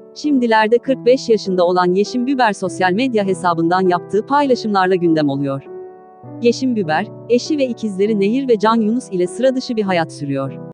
Şimdilerde 45 yaşında olan Yeşim Büber sosyal medya hesabından yaptığı paylaşımlarla gündem oluyor. Yeşim Büber, eşi ve ikizleri Nehir ve Can Yunus ile sıra dışı bir hayat sürüyor.